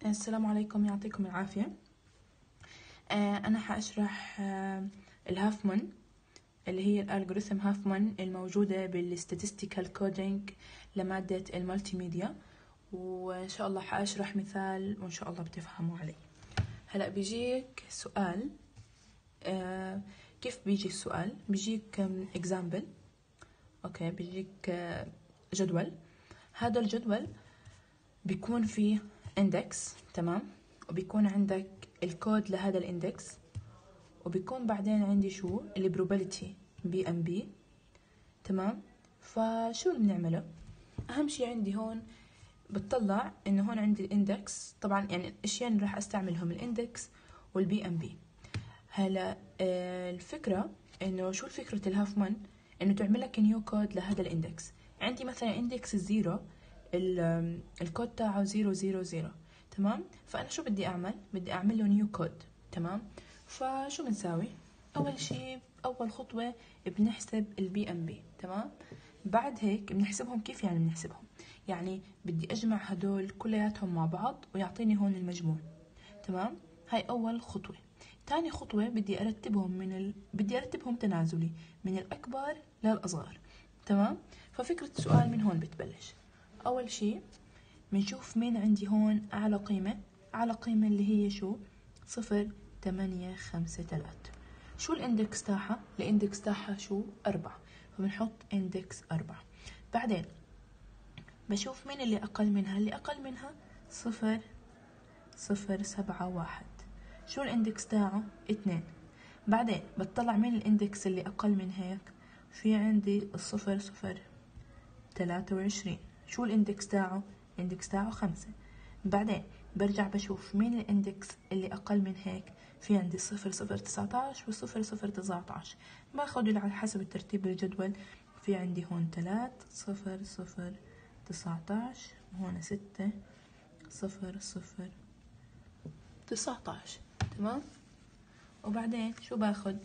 السلام عليكم، يعطيكم العافية. أنا حأشرح الهافمان اللي هي الألغوريثم هافمان الموجودة بالستاتستيكال كودينج لمادة المالتي ميديا، وإن شاء الله حأشرح مثال وإن شاء الله بتفهموا عليه. هلأ بيجيك سؤال. كيف بيجي السؤال؟ بيجيك example. أوكي، بيجيك جدول. هذا الجدول بيكون فيه اندكس، تمام، وبيكون عندك الكود لهذا الاندكس، وبيكون بعدين عندي شو البروبابيلتي بي ام بي، تمام. فشو اللي بنعمله؟ اهم شيء عندي هون بتطلع انه هون عندي الاندكس، طبعا يعني الاشياء اللي راح استعملهم الاندكس والبي ام بي. هلا الفكره انه شو الفكره الهافمان، انه تعمل لك نيو كود لهذا الاندكس. عندي مثلا اندكس الزيرو، الكود تاعه 000، تمام. فانا شو بدي اعمل؟ بدي اعمل له نيو كود، تمام. فشو بنساوي؟ اول شيء، اول خطوه بنحسب البي ام بي، تمام. بعد هيك بنحسبهم. كيف يعني بنحسبهم؟ يعني بدي اجمع هدول كلياتهم مع بعض ويعطيني هون المجموع، تمام. هاي اول خطوه. تاني خطوه بدي ارتبهم بدي ارتبهم تنازلي من الاكبر للاصغر، تمام. ففكره السؤال من هون بتبلش. أول شي بنشوف مين عندي هون أعلى قيمة. أعلى قيمة اللي هي شو؟ 0.853. شو الإندكس تاعها؟ الإندكس تاعها شو؟ 4. فبنحط إندكس 4. بعدين بشوف مين اللي أقل منها. اللي أقل منها 0.071. شو الإندكس تاعه؟ 2. بعدين بتطلع مين الإندكس اللي أقل من هيك. في عندي 0.023. شو الاندكس تاعه؟ الاندكس تاعه 5. بعدين برجع بشوف مين الاندكس اللي اقل من هيك. في عندي 0.019 و 0.019. باخذ على حسب الترتيب الجدول. في عندي هون 3 0.019 وهون 6 0.019، تمام. وبعدين شو باخذ؟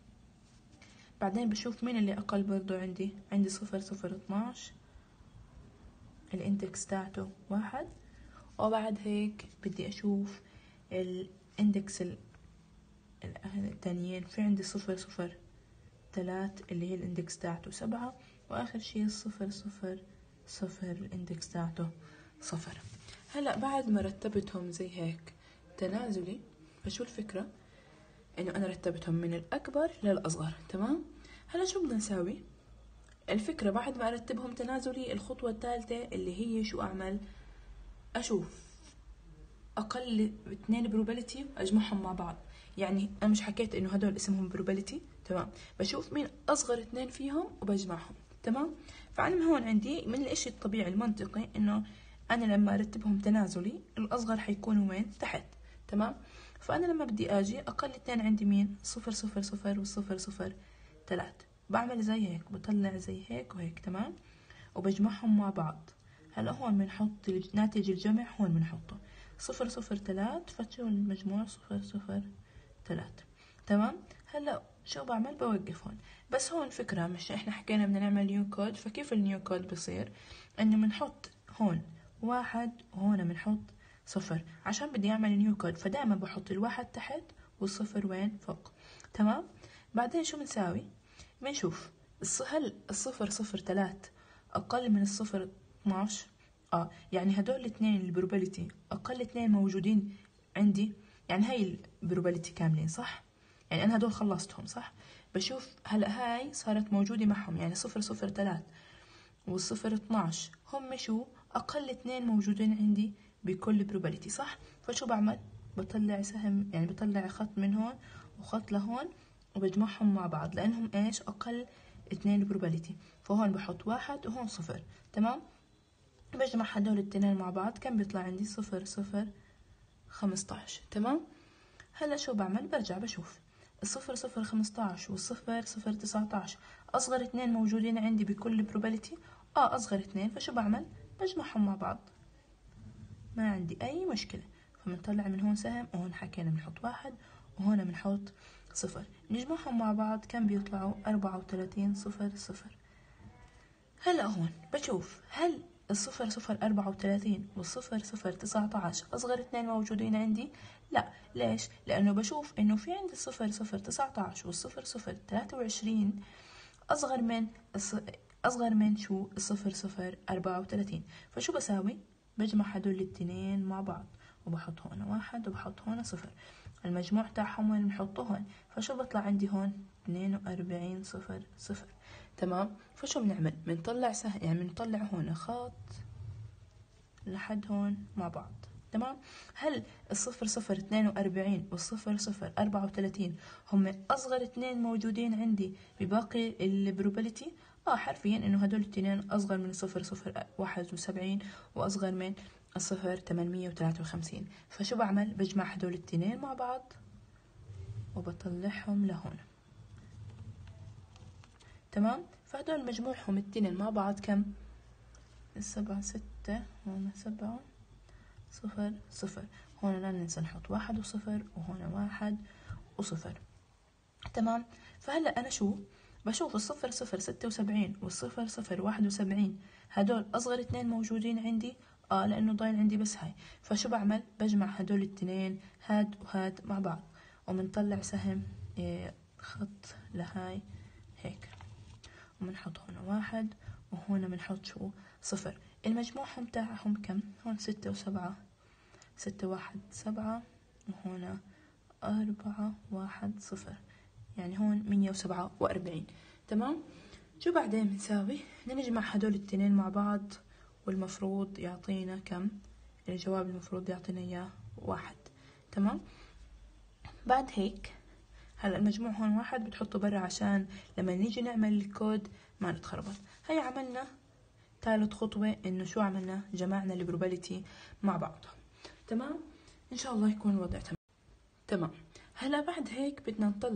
بعدين بشوف مين اللي اقل برضو. عندي 0.012 الاندكس تاعته 1. وبعد هيك بدي اشوف الاندكس التانيين. في عندي 0.003 اللي هي الاندكس تاعته 7. واخر شي 0.000 الاندكس تاعته 0. هلا بعد ما رتبتهم زي هيك تنازلي، فشو الفكرة؟ انه انا رتبتهم من الاكبر للاصغر، تمام. هلا شو بدنا نساوي؟ الفكرة بعد ما ارتبهم تنازلي، الخطوة الثالثة اللي هي شو اعمل؟ اشوف اقل 2 probability اجمعهم مع بعض. يعني انا مش حكيت انه هدول اسمهم probability، تمام. بشوف مين اصغر 2 فيهم وبجمعهم، تمام. فانا هون عندي من الاشي الطبيعي المنطقي انه انا لما ارتبهم تنازلي الاصغر حيكونوا وين؟ تحت، تمام. فانا لما بدي اجي اقل 2 عندي مين؟ 0.000 و 0.003. بعمل زي هيك، بطلع زي هيك وهيك، تمام، وبجمعهم مع بعض. هلا هون بنحط ناتج الجمع، هون بنحطه 0.003. فشو المجموع؟ 0.003، تمام. هلا شو بعمل؟ بوقف هون. بس هون فكرة، مش احنا حكينا بدنا نعمل نيو كود. فكيف النيو كود بصير؟ انه بنحط هون 1 وهون بنحط 0 عشان بدي اعمل نيو كود. فدائما بحط الواحد تحت والصفر وين؟ فوق، تمام. بعدين شو بنساوي؟ بنشوف هل 0.003 اقل من 0.12. يعني هدول الاثنين البروبابيلتي اقل 2 موجودين عندي، يعني هاي البروبابيلتي كاملين، صح؟ يعني انا هدول خلصتهم، صح؟ بشوف هلا هاي صارت موجودة معهم، يعني 0.003 و0.12 هم شو؟ اقل 2 موجودين عندي بكل بروبابيلتي، صح؟ فشو بعمل؟ بطلع سهم، يعني بطلع خط من هون وخط لهون وبجمعهم مع بعض، لانهم ايش؟ اقل 2 probability. فهون بحط 1 وهون 0، تمام. بجمع هدول التنين مع بعض، كم بيطلع عندي؟ 0.015، تمام. هلا شو بعمل؟ برجع بشوف 0.015 و0.019 اصغر 2 موجودين عندي بكل probability. اصغر 2. فشو بعمل؟ بجمعهم مع بعض، ما عندي اي مشكلة. فبنطلع من هون سهم، وهون حكينا بنحط 1 وهون بنحط 0. نجمعهم مع بعض كم بيطلعوا؟ 34.00. هلا هون بشوف هل الصفر صفر 34 والصفر صفر 19 أصغر اثنين موجودين عندي؟ لا. ليش؟ لأنه بشوف إنه في عندي الصفر صفر 19 والصفر صفر 23 أصغر من شو؟ الصفر صفر 34. فشو بساوي؟ بجمع هدول الاثنين مع بعض، وبحط هون واحد وبحط هون صفر، المجموع تاعهم وين بنحطه؟ هون. فشو بطلع عندي هون؟ 42 صفر صفر. تمام. فشو بنعمل؟ بنطلع سهل، يعني بنطلع هون خط لحد هون مع بعض. تمام. هل الصفر صفر 42 والصفر صفر 34 هم أصغر اثنين موجودين عندي بباقي البروبابيلتي؟ حرفيا إنه هدول الاثنين أصغر من الصفر صفر 71 وأصغر من الصفر 853. فشو بعمل؟ بجمع هدول الاثنين مع بعض وبطلعهم لهون. تمام. فهدول مجموعهم الاثنين مع بعض كم؟ 7 6 هون 7 صفر صفر. هون لا ننسى نحط واحد وصفر، وهون واحد وصفر. تمام. فهلأ أنا شو بشوف؟ الصفر صفر 76 والصفر صفر 71 هدول أصغر اثنين موجودين عندي، لأنه ضايل عندي بس هاي. فشو بعمل؟ بجمع هدول الاثنين هاد وهاد مع بعض، ومنطلع سهم خط لهاي هيك، ومنحط هون واحد وهون منحط شو؟ صفر. المجموعهم تاعهم كم؟ هون 6 و7 6 1 7 وهنا 4 1 0، يعني هون 147. تمام. شو بعدين بنساوي؟ نجمع هدول الاثنين مع بعض، والمفروض يعطينا كم؟ الجواب المفروض يعطينا اياه 1. تمام. بعد هيك هلا المجموع هون 1 بتحطه برا عشان لما نيجي نعمل الكود ما نتخربط. هي عملنا ثالث خطوة، انه شو عملنا؟ جمعنا البروبابيلتي مع بعضها. تمام. ان شاء الله يكون الوضع تمام. تمام. هلا بعد هيك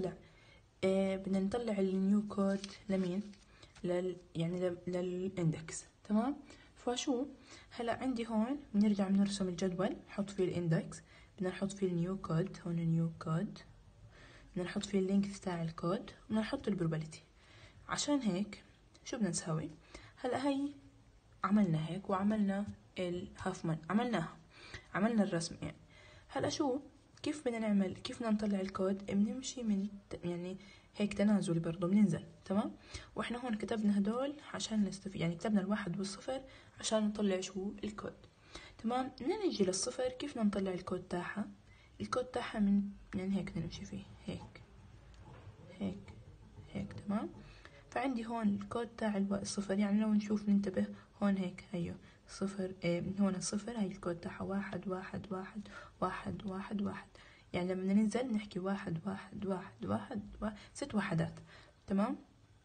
بدنا نطلع النيو كود لمين؟ يعني للاندكس. تمام. فشو هلا عندي هون بنرجع بنرسم الجدول، نحط فيه الاندكس، بدنا نحط فيه النيو كود، هون نيو كود، بدنا نحط فيه اللينك تاع الكود، بدنا نحط البروبابيلتي. عشان هيك شو بدنا نسوي؟ هلا هي عملنا هيك وعملنا الهافمان، عملنا الرسم يعني. هلا شو كيف بدنا نعمل؟ كيف بدنا نطلع الكود؟ بنمشي من يعني هيك تنازلي برضو، بننزل. تمام. واحنا هون كتبنا هدول عشان نستفيد، يعني كتبنا الواحد والصفر عشان نطلع شو؟ الكود. تمام. بدنا نيجي للصفر، كيف بدنا نطلع الكود تاعها؟ الكود تاعها من يعني هيك بدنا نمشي فيه، هيك هيك هيك. تمام. فعندي هون الكود تاع الصفر، يعني لو نشوف ننتبه هون هيك هيو صفر، من هون الصفر هاي الكود تاعها 1 1 1 1 1 1. يعني لما ننزل نحكي 1 1 1 1 6 وحدات. تمام.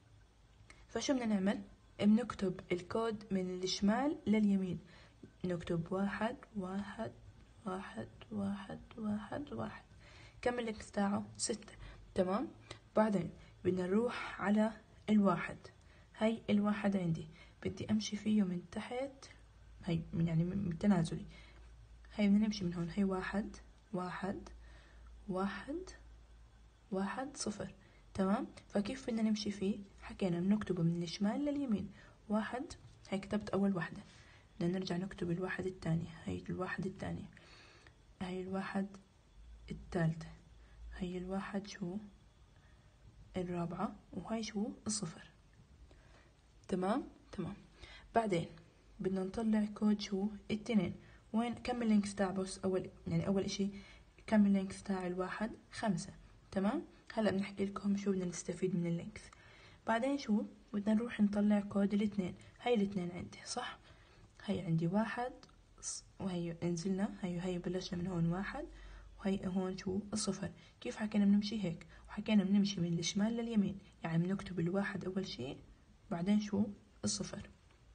فشو بدنا نعمل؟ بنكتب الكود من الشمال لليمين، نكتب 1 1 1 1 1 1. كم اللينكس تاعه؟ 6. تمام. بعدين بدنا نروح على الواحد، هاي الواحد عندي بدي امشي فيه من تحت، هاي من يعني من تنازلي، هاي بدنا نمشي من هون، هاي 1 1 1 1 0. تمام. فكيف بدنا نمشي فيه؟ حكينا بنكتبه من الشمال لليمين. 1 هاي كتبت اول وحدة، بدنا نرجع نكتب الواحد الثانية، هاي الواحد الثانية، هاي الواحد الثالثة، هاي الواحد شو؟ الرابعة، وهاي شو؟ الصفر. تمام. تمام. بعدين بدنا نطلع كود شو؟ التنين. وين؟ كم اللينكس تاع بس أول إشي كم اللينكس تاع الواحد؟ 5. تمام. هلا بنحكي لكم شو بدنا نستفيد من اللينكس. بعدين شو بدنا نروح نطلع كود الاثنين. هاي الاثنين عندي صح؟ هاي عندي 1 وهي نزلنا، هاي بلشنا من هون 1 وهي هون شو؟ الصفر. كيف حكينا بنمشي؟ هيك. وحكينا بنمشي من الشمال لليمين، يعني بنكتب الواحد أول شي بعدين شو؟ الصفر.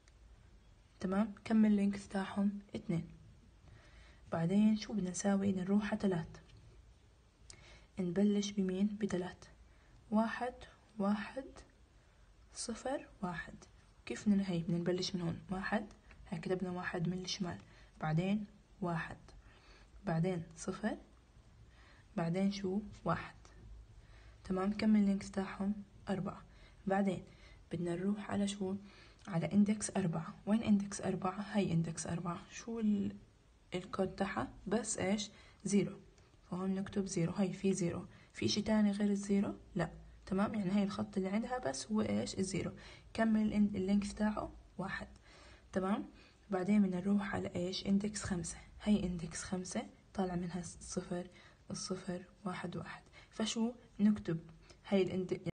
تمام. كم اللينكس تاعهم؟ 2. بعدين شو بدنا نساوي؟ نروح على 3، نبلش بمين؟ ب3. 1 1 0 1. كيف هي بدنا نبلش من هون 1، هاي كتبنا 1 من الشمال، بعدين 1 بعدين 0 بعدين شو؟ 1. تمام. كم اللينكس تاعهم؟ 4. بعدين بدنا نروح على شو؟ على اندكس 4. وين اندكس 4؟ هاي اندكس 4. شو الكود تاعها؟ بس ايش؟ 0. فهون نكتب 0. هاي في 0. في شي تاني غير الزيرو؟ لا. تمام، يعني هاي الخط اللي عندها بس هو ايش؟ الزيرو. كمل اللينك تاعه 1. تمام. بعدين بدنا نروح على ايش؟ اندكس 5. هاي اندكس 5 طالع منها 0 0 1 1. فشو نكتب؟ هاي